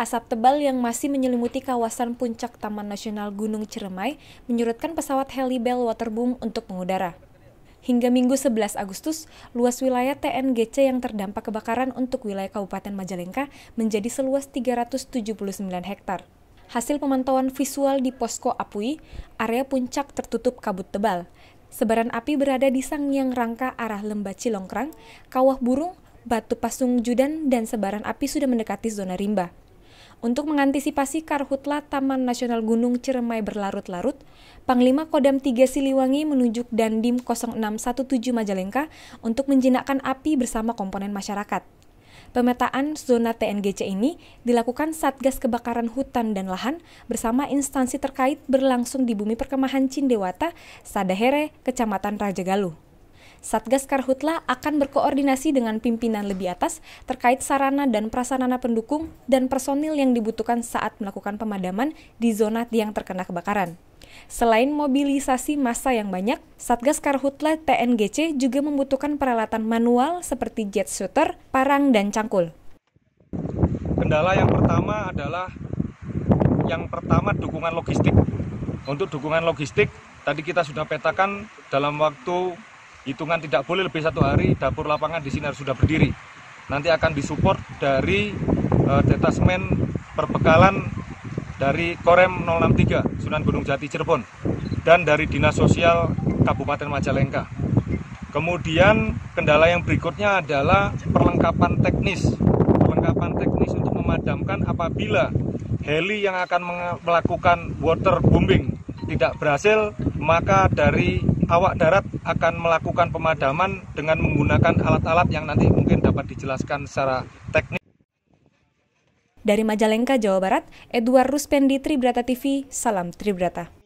Asap tebal yang masih menyelimuti kawasan puncak Taman Nasional Gunung Ciremai menyurutkan pesawat heli Bell Waterboom untuk mengudara. Hingga Minggu 11 Agustus, luas wilayah TNGC yang terdampak kebakaran untuk wilayah Kabupaten Majalengka menjadi seluas 379 hektar. Hasil pemantauan visual di Posko Apui, area puncak tertutup kabut tebal. Sebaran api berada di Sangyang Rangka arah Lembah Cilongkrang, Kawah Burung, Batu Pasung Judan, dan sebaran api sudah mendekati zona rimba. Untuk mengantisipasi karhutla Taman Nasional Gunung Ciremai berlarut-larut, Panglima Kodam 3 Siliwangi menunjuk Dandim 0617 Majalengka untuk menjinakkan api bersama komponen masyarakat. Pemetaan zona TNGC ini dilakukan Satgas Kebakaran Hutan dan Lahan bersama instansi terkait berlangsung di Bumi Perkemahan Cindewata, Sadahere, Kecamatan Rajagaluh. Satgas Karhutla akan berkoordinasi dengan pimpinan lebih atas terkait sarana dan prasarana pendukung dan personil yang dibutuhkan saat melakukan pemadaman di zona yang terkena kebakaran. Selain mobilisasi massa yang banyak, Satgas Karhutla TNGC juga membutuhkan peralatan manual seperti jet shooter, parang, dan cangkul. Kendala yang pertama adalah dukungan logistik. Untuk dukungan logistik, tadi kita sudah petakan dalam waktu hitungan tidak boleh lebih 1 hari, dapur lapangan di sini harus sudah berdiri. Nanti akan disupport dari detasmen perbekalan dari Korem 063 Sunan Gunung Jati Cirebon dan dari Dinas Sosial Kabupaten Majalengka. Kemudian kendala yang berikutnya adalah perlengkapan teknis untuk memadamkan apabila heli yang akan melakukan waterbombing tidak berhasil, maka dari awak darat akan melakukan pemadaman dengan menggunakan alat-alat yang nanti mungkin dapat dijelaskan secara teknis. Dari Majalengka, Jawa Barat, Edward Ruspendi, Tribrata TV, Salam Tribrata.